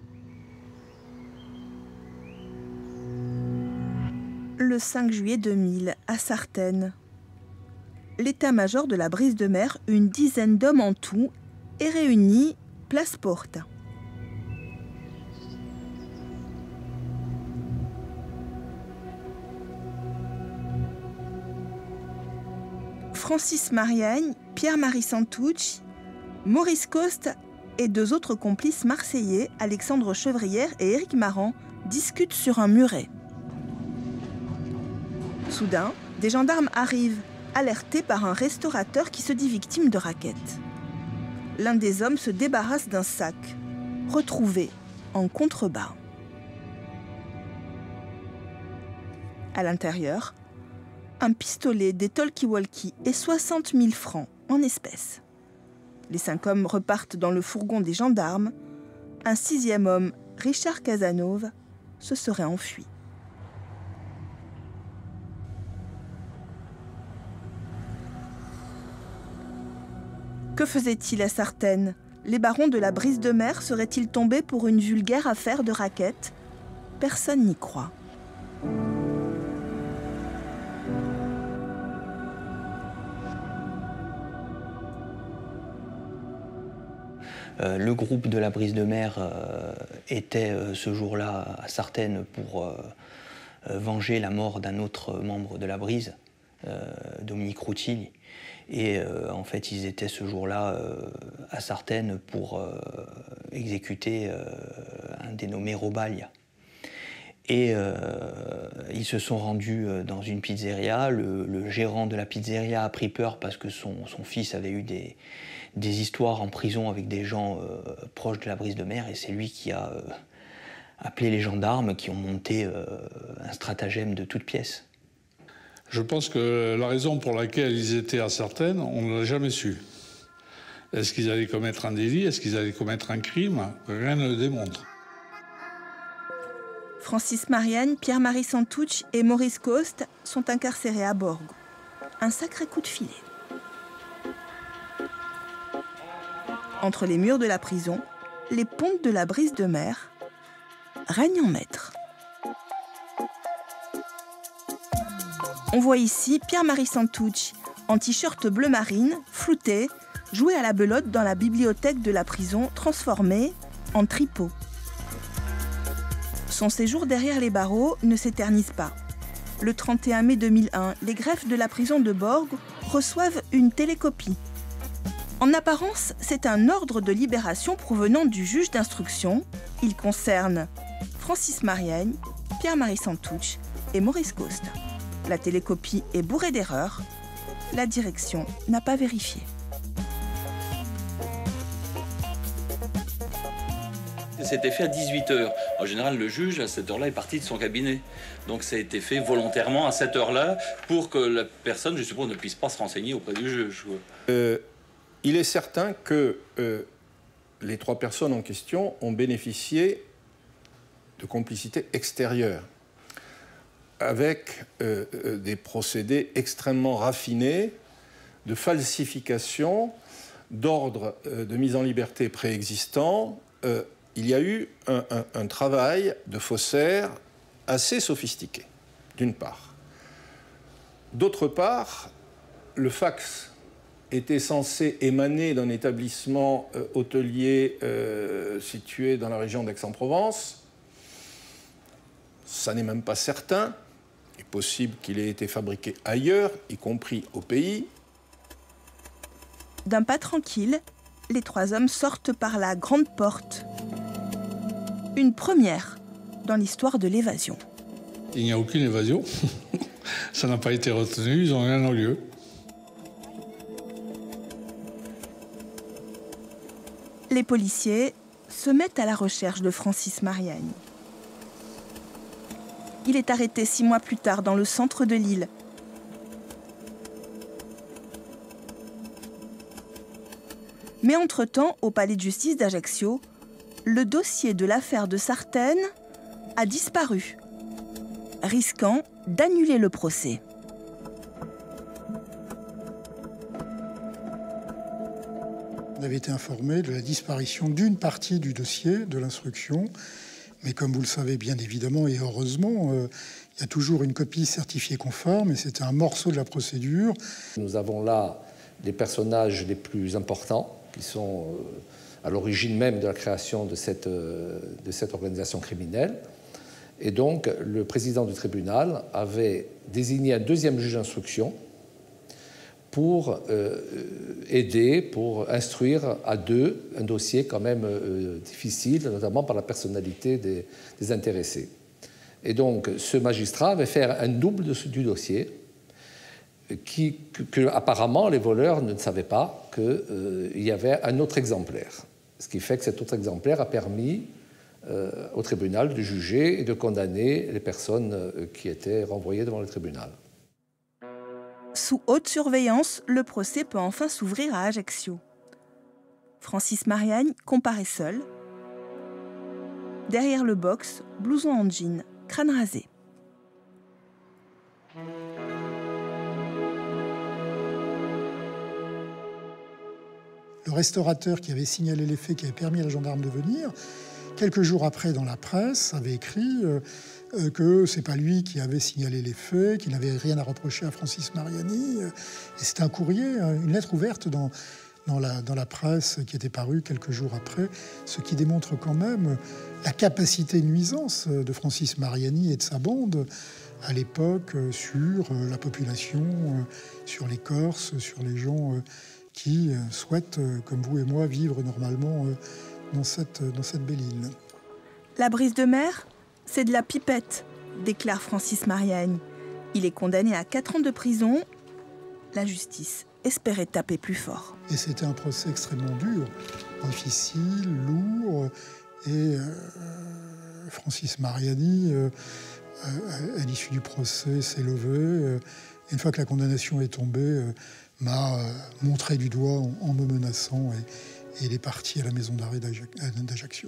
Speaker 9: Le 5 juillet 2000, à Sartène, l'état-major de la brise de mer, une dizaine d'hommes en tout, est réuni place Porta. Francis Mariagne, Pierre-Marie Santucci, Maurice Coste et 2 autres complices marseillais, Alexandre Chevrière et Éric Marant, discutent sur un muret. Soudain, des gendarmes arrivent, alertés par un restaurateur qui se dit victime de racket. L'un des hommes se débarrasse d'un sac, retrouvé en contrebas. À l'intérieur, un pistolet, des talkie-walkie et 60 000 francs en espèces. Les 5 hommes repartent dans le fourgon des gendarmes. Un 6e homme, Richard Casanova, se serait enfui. Que faisait-il à Sartène? Les barons de la brise de mer seraient-ils tombés pour une vulgaire affaire de racket? Personne n'y croit.
Speaker 10: Le groupe de la brise de mer était ce jour-là à Sartène pour venger la mort d'un autre membre de la brise, Dominique Routilli. Et en fait, ils étaient ce jour-là à Sartène pour exécuter un dénommé Robalia. Et ils se sont rendus dans une pizzeria. Le gérant de la pizzeria a pris peur parce que son fils avait eu des histoires en prison avec des gens proches de la brise de mer. Et c'est lui qui a appelé les gendarmes qui ont monté un stratagème de toutes pièces.
Speaker 8: Je pense que la raison pour laquelle ils étaient à Sartène, on ne l'a jamais su.
Speaker 14: Est-ce qu'ils allaient commettre un délit? Est-ce qu'ils allaient commettre un crime? Rien ne le démontre.
Speaker 9: Francis Mariagne, Pierre-Marie Santucci et Maurice Coste sont incarcérés à Borgo. Un sacré coup de filet. Entre les murs de la prison, les pontes de la Brise de Mer règnent en maître. On voit ici Pierre-Marie Santucci, en t-shirt bleu marine, flouté, jouer à la belote dans la bibliothèque de la prison transformée en tripot. Son séjour derrière les barreaux ne s'éternise pas. Le 31 mai 2001, les greffes de la prison de Borgo reçoivent une télécopie. En apparence, c'est un ordre de libération provenant du juge d'instruction. Il concerne Francis Mariagne, Pierre-Marie Santucci et Maurice Coste. La télécopie est bourrée d'erreurs. La direction n'a pas vérifié.
Speaker 8: C'était fait à 18h. En général, le juge, à cette heure-là, est parti de son cabinet. Donc ça a été fait volontairement à cette heure-là pour que la personne, je suppose, ne puisse pas se renseigner auprès du juge.
Speaker 6: Il est certain que les 3 personnes en question ont bénéficié de complicité extérieure, avec des procédés extrêmement raffinés de falsification d'ordre de mise en liberté préexistant. Il y a eu un travail de faussaire assez sophistiqué, d'une part. D'autre part, le fax était censé émaner d'un établissement hôtelier situé dans la région d'Aix-en-Provence. Ça n'est même pas certain. Il est possible qu'il ait été fabriqué ailleurs, y compris au pays.
Speaker 9: D'un pas tranquille, les 3 hommes sortent par la grande porte. Une première dans l'histoire de l'évasion.
Speaker 14: Il n'y a aucune évasion. Ça n'a pas été retenu, ils n'ont rien au lieu.
Speaker 9: Les policiers se mettent à la recherche de Francis Mariagne. Il est arrêté 6 mois plus tard dans le centre de Lille. Mais entre-temps, au palais de justice d'Ajaccio, le dossier de l'affaire de Sartène a disparu, risquant d'annuler le procès.
Speaker 11: On avait été informé de la disparition d'une partie du dossier de l'instruction, mais comme vous le savez bien évidemment et heureusement, il y a toujours une copie certifiée conforme et c'était un morceau de la procédure.
Speaker 23: Nous avons là les personnages les plus importants qui sont à l'origine même de la création de cette organisation criminelle. Et donc, le président du tribunal avait désigné un 2e juge d'instruction pour aider, pour instruire à 2 un dossier quand même difficile, notamment par la personnalité des intéressés. Et donc, ce magistrat avait fait un double du dossier, que apparemment les voleurs ne savaient pas qu'il y avait un autre exemplaire. Ce qui fait que cet autre exemplaire a permis au tribunal de juger et de condamner les personnes qui étaient renvoyées devant le tribunal.
Speaker 9: Sous haute surveillance, le procès peut enfin s'ouvrir à Ajaccio. Francis Mariagne comparaît seul. Derrière le box, blouson en jean, crâne rasé.
Speaker 11: Le restaurateur qui avait signalé les faits, qui avait permis aux gendarmes de venir, quelques jours après dans la presse, avait écrit que c'est pas lui qui avait signalé les faits, qu'il n'avait rien à reprocher à Francis Mariani. Et c'était un courrier, une lettre ouverte dans la presse qui était parue quelques jours après, ce qui démontre quand même la capacité nuisance de Francis Mariani et de sa bande à l'époque sur la population, sur les Corses, sur les gens qui souhaitent, comme vous et moi, vivre normalement dans cette belle île.
Speaker 9: La Brise de Mer, c'est de la pipette, déclare Francis Mariagne. Il est condamné à 4 ans de prison. La justice espérait taper plus fort.
Speaker 11: Et c'était un procès extrêmement dur, difficile, lourd. Et Francis Mariani, à l'issue du procès, s'est levé. Une fois que la condamnation est tombée, m'a montré du doigt en me menaçant et il est parti à la maison d'arrêt d'Ajaccio.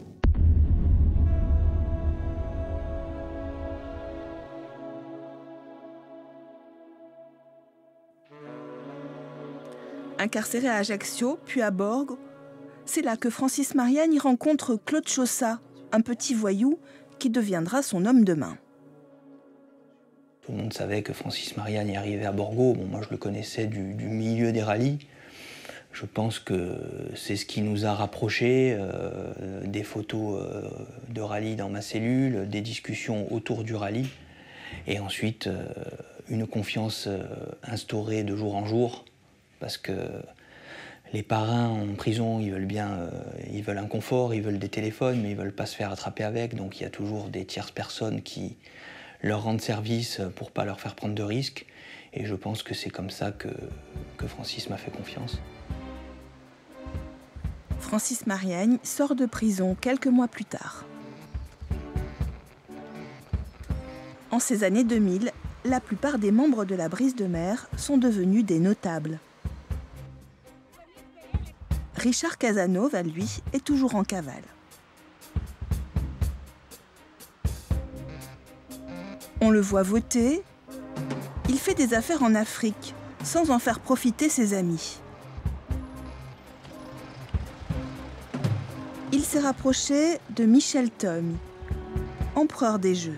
Speaker 9: Incarcéré à Ajaccio, puis à Borgo, c'est là que Francis Mariagne rencontre Claude Chaussat, un petit voyou qui deviendra son homme de main.
Speaker 10: Tout le monde savait que Francis Mariagne est arrivé à Borgo. Bon, moi, je le connaissais du milieu des rallyes. Je pense que c'est ce qui nous a rapprochés, des photos de rallye dans ma cellule, des discussions autour du rallye, et ensuite une confiance instaurée de jour en jour, parce que les parrains en prison, ils veulent un confort, ils veulent des téléphones, mais ils ne veulent pas se faire attraper avec, donc il y a toujours des tierces personnes qui leur rendent service pour ne pas leur faire prendre de risques, et je pense que c'est comme ça que Francis m'a fait confiance.
Speaker 9: Francis Mariagne sort de prison quelques mois plus tard. En ces années 2000, la plupart des membres de la Brise de Mer sont devenus des notables. Richard Casanova, lui, est toujours en cavale. On le voit voter. Il fait des affaires en Afrique, sans en faire profiter ses amis. Il s'est rapproché de Michel Thome, empereur des jeux.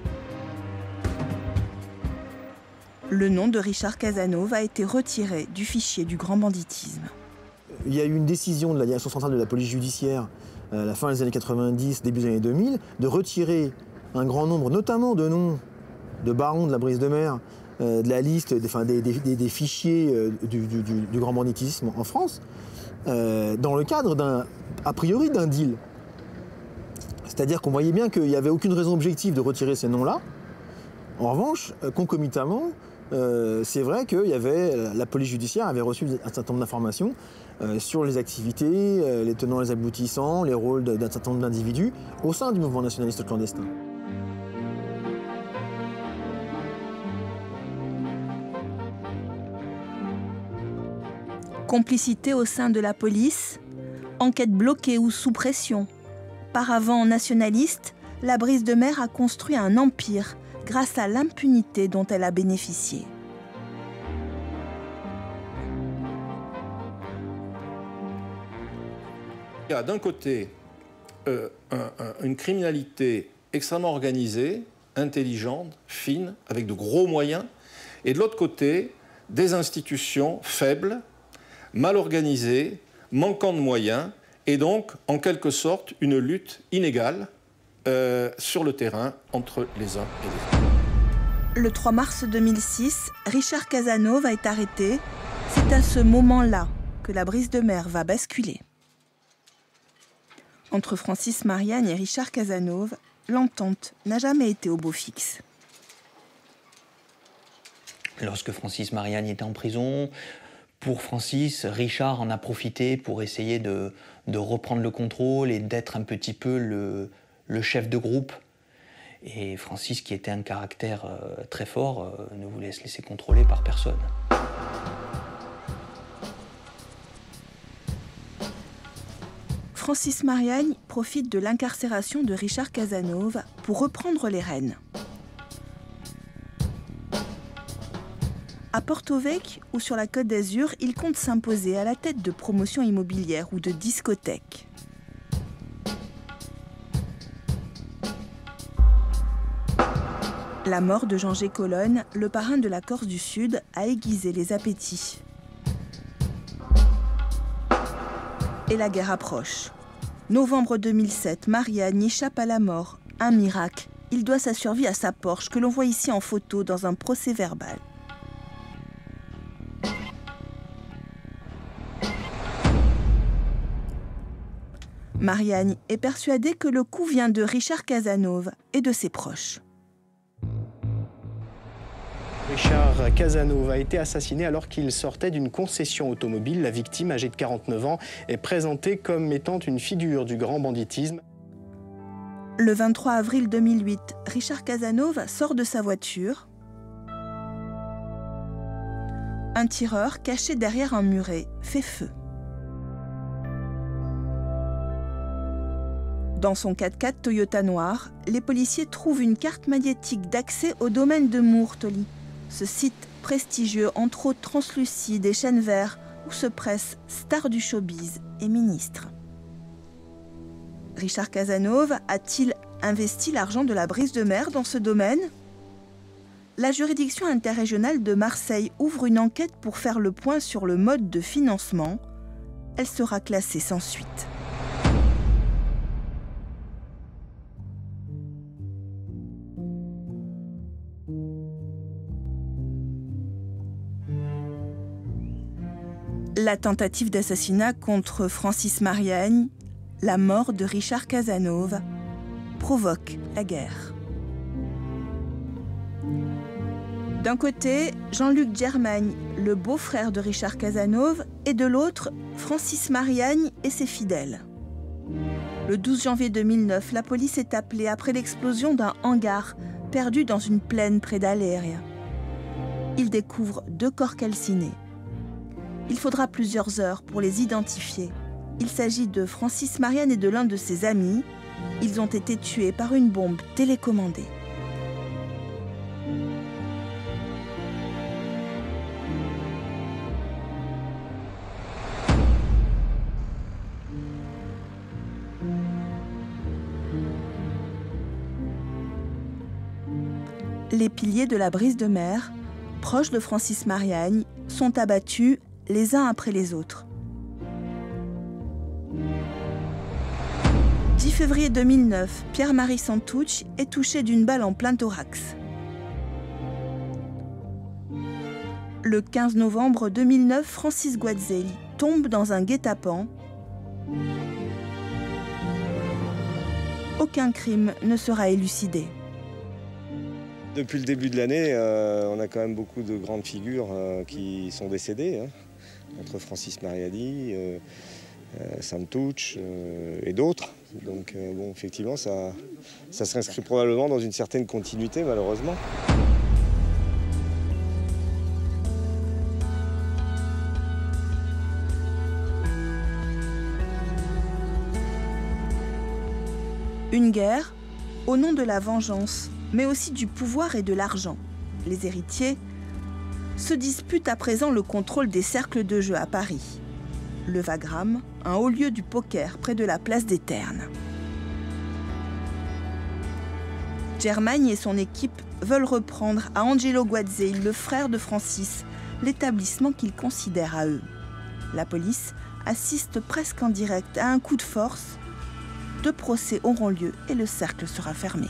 Speaker 9: Le nom de Richard Casanova a été retiré du fichier du grand banditisme.
Speaker 2: Il y a eu une décision de la direction centrale de la police judiciaire à la fin des années 90, début des années 2000, de retirer un grand nombre, notamment de noms de barons de la Brise de Mer, de la liste, des fichiers du grand banditisme en France, dans le cadre a priori d'un deal. C'est-à-dire qu'on voyait bien qu'il n'y avait aucune raison objective de retirer ces noms-là. En revanche, concomitamment, c'est vrai que la police judiciaire avait reçu un certain nombre d'informations sur les activités, les tenants et les aboutissants, les rôles d'un certain nombre d'individus au sein du mouvement nationaliste clandestin.
Speaker 9: Complicité au sein de la police, enquête bloquée ou sous pression. Paravent nationaliste, la Brise de Mer a construit un empire grâce à l'impunité dont elle a bénéficié.
Speaker 6: Il y a d'un côté une criminalité extrêmement organisée, intelligente, fine, avec de gros moyens, et de l'autre côté, des institutions faibles, mal organisées, manquant de moyens, et donc, en quelque sorte, une lutte inégale sur le terrain entre les uns et les autres.
Speaker 9: Le 3 mars 2006, Richard Casanova est arrêté. C'est à ce moment-là que la Brise de Mer va basculer. Entre Francis Mariagne et Richard Casanova, l'entente n'a jamais été au beau fixe.
Speaker 10: Lorsque Francis Mariagne était en prison, pour Francis, Richard en a profité pour essayer de reprendre le contrôle et d'être un petit peu le chef de groupe. Et Francis, qui était un caractère très fort, ne voulait se laisser contrôler par personne.
Speaker 9: Francis Mariagne profite de l'incarcération de Richard Casanova pour reprendre les rênes. À Porto Vecchio ou sur la Côte d'Azur, il compte s'imposer à la tête de promotions immobilières ou de discothèques. La mort de Jean Gécolonne, le parrain de la Corse du Sud, a aiguisé les appétits. Et la guerre approche. Novembre 2007, Mariagne échappe à la mort. Un miracle. Il doit sa survie à sa Porsche, que l'on voit ici en photo dans un procès verbal. Mariagne est persuadé que le coup vient de Richard Casanova et de ses proches.
Speaker 3: Richard Casanova a été assassiné alors qu'il sortait d'une concession automobile. La victime, âgée de 49 ans, est présentée comme étant une figure du grand banditisme.
Speaker 9: Le 23 avril 2008, Richard Casanova sort de sa voiture. un tireur caché derrière un muret fait feu. Dans son 4x4 Toyota noir, les policiers trouvent une carte magnétique d'accès au domaine de Mourtoli, ce site prestigieux entre eau translucide et chêne vert où se pressent stars du showbiz et ministres. Richard Cazenove a-t-il investi l'argent de la brise de mer dans ce domaine? La juridiction interrégionale de Marseille ouvre une enquête pour faire le point sur le mode de financement. Elle sera classée sans suite. La tentative d'assassinat contre Francis Mariagne, la mort de Richard Cazenove, provoque la guerre. D'un côté, Jean-Luc Germagne, le beau-frère de Richard Cazenove, et de l'autre, Francis Mariagne et ses fidèles. Le 12 janvier 2009, la police est appelée après l'explosion d'un hangar perdu dans une plaine près d'Aléria. Ils découvrent 2 corps calcinés. Il faudra plusieurs heures pour les identifier. Il s'agit de Francis Mariagne et de l'un de ses amis. Ils ont été tués par une bombe télécommandée. Les piliers de la brise de mer, proches de Francis Mariagne, sont abattus les uns après les autres. 10 février 2009, Pierre-Marie Santucci est touché d'une balle en plein thorax. Le 15 novembre 2009, Francis Guazzelli tombe dans un guet-apens. Aucun crime ne sera élucidé.
Speaker 4: Depuis le début de l'année, on a quand même beaucoup de grandes figures qui sont décédées, hein, entre Francis Mariagne, Santucci et d'autres. Donc bon, effectivement, ça s'inscrit probablement dans une certaine continuité, malheureusement.
Speaker 9: Une guerre au nom de la vengeance, mais aussi du pouvoir et de l'argent. Les héritiers se disputent à présent le contrôle des cercles de jeu à Paris. Le Wagram, un haut lieu du poker près de la place des Ternes. Germagne et son équipe veulent reprendre à Angelo Guazzelli, le frère de Francis, l'établissement qu'ils considèrent à eux. La police assiste presque en direct à un coup de force. 2 procès auront lieu et le cercle sera fermé.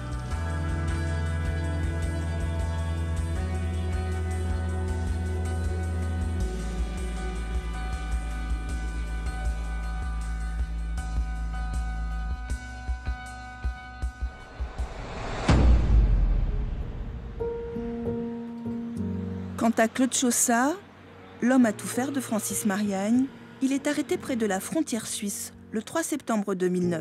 Speaker 9: Quant à Claude Chaussat, l'homme à tout faire de Francis Mariagne, il est arrêté près de la frontière suisse le 3 septembre 2009.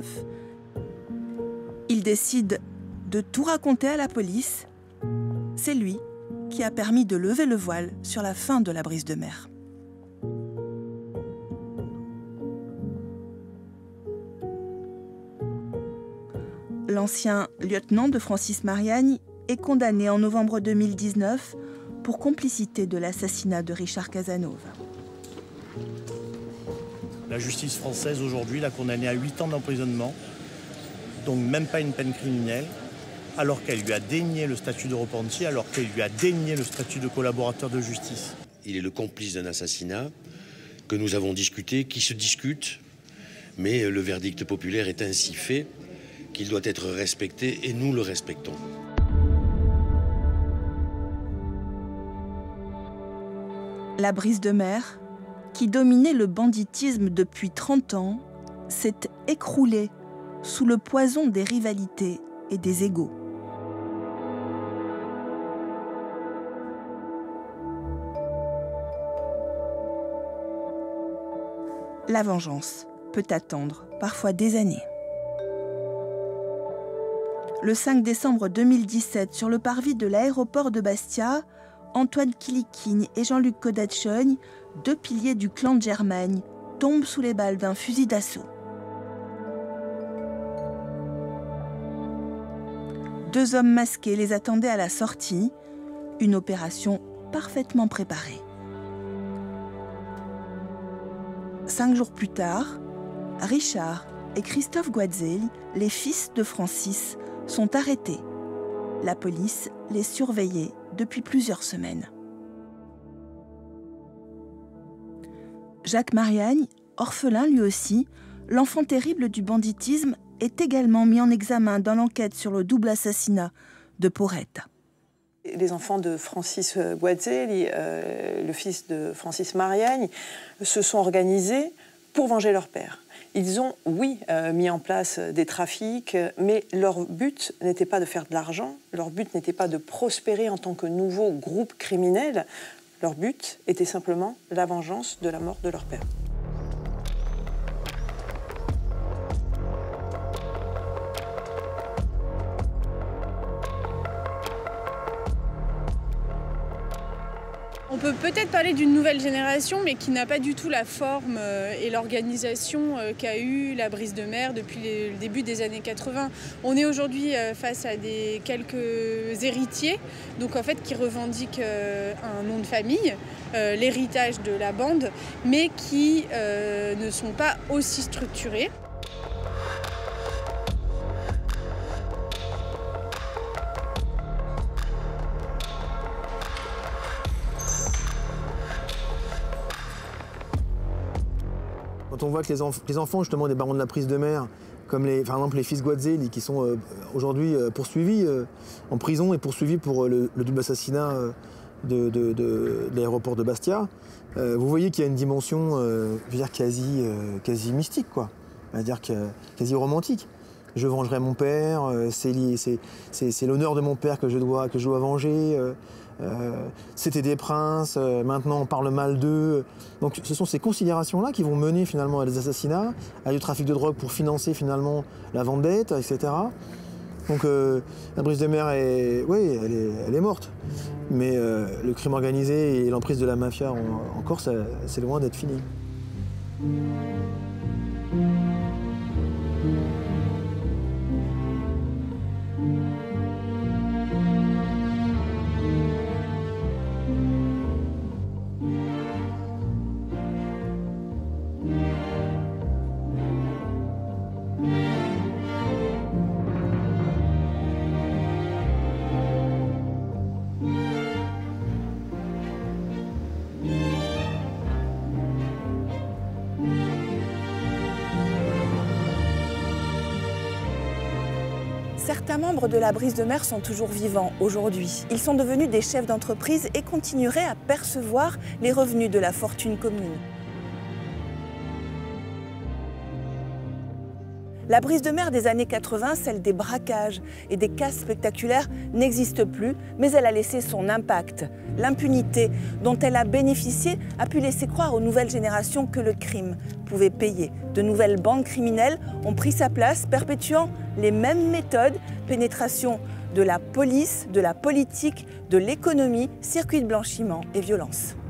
Speaker 9: Il décide de tout raconter à la police. C'est lui qui a permis de lever le voile sur la fin de la brise de mer. L'ancien lieutenant de Francis Mariagne est condamné en novembre 2019 pour complicité de l'assassinat de Richard Cazenove.
Speaker 13: La justice française aujourd'hui l'a condamné à 8 ans d'emprisonnement, donc même pas une peine criminelle, alors qu'elle lui a dénié le statut de repenti, alors qu'elle lui a dénié le statut de collaborateur de justice.
Speaker 15: Il est le complice d'un assassinat que nous avons discuté, qui se discute, mais le verdict populaire est ainsi fait qu'il doit être respecté et nous le respectons.
Speaker 9: La brise de mer, qui dominait le banditisme depuis 30 ans, s'est écroulée sous le poison des rivalités et des égos. La vengeance peut attendre parfois des années. Le 5 décembre 2017, sur le parvis de l'aéroport de Bastia, Antoine Kilikine et Jean-Luc Kodatchogne, 2 piliers du clan de Germagne, tombent sous les balles d'un fusil d'assaut. 2 hommes masqués les attendaient à la sortie, une opération parfaitement préparée. 5 jours plus tard, Richard et Christophe Guazzelli, les fils de Francis, sont arrêtés. La police les surveillait depuis plusieurs semaines. Jacques Mariagne, orphelin lui aussi, l'enfant terrible du banditisme, est également mis en examen dans l'enquête sur le double assassinat de Porrette.
Speaker 1: Les enfants de Francis Guazzelli, le fils de Francis Mariagne, se sont organisés pour venger leur père. Ils ont, oui, mis en place des trafics, mais leur but n'était pas de faire de l'argent, leur but n'était pas de prospérer en tant que nouveau groupe criminel, leur but était simplement la vengeance de la mort de leur père.
Speaker 16: On peut peut-être parler d'une nouvelle génération, mais qui n'a pas du tout la forme et l'organisation qu'a eu la Brise de Mer depuis le début des années 80. On est aujourd'hui face à quelques héritiers, donc en fait qui revendiquent un nom de famille, l'héritage de la bande, mais qui ne sont pas aussi structurés.
Speaker 2: Quand on voit que les enfants justement des barons de la Brise de Mer, comme par exemple les fils Guazzelli, qui sont aujourd'hui poursuivis en prison et poursuivis pour le double assassinat de l'aéroport de Bastia, vous voyez qu'il y a une dimension je veux dire, quasi mystique, quoi. C'est-à-dire quasi romantique. Je vengerai mon père, c'est l'honneur de mon père que je dois venger. C'était des princes, maintenant on parle mal d'eux. Donc ce sont ces considérations-là qui vont mener finalement à des assassinats, à du trafic de drogue pour financer finalement la vendette, etc. Donc la Brise de Mer, elle est morte. Mais le crime organisé et l'emprise de la mafia en Corse, c'est loin d'être fini.
Speaker 9: Certains membres de la Brise de Mer sont toujours vivants aujourd'hui. Ils sont devenus des chefs d'entreprise et continueraient à percevoir les revenus de la fortune commune. La Brise de Mer des années 80, celle des braquages et des casses spectaculaires, n'existe plus, mais elle a laissé son impact. L'impunité dont elle a bénéficié a pu laisser croire aux nouvelles générations que le crime pouvait payer. De nouvelles bandes criminelles ont pris sa place, perpétuant les mêmes méthodes, pénétration de la police, de la politique, de l'économie, circuit de blanchiment et violence.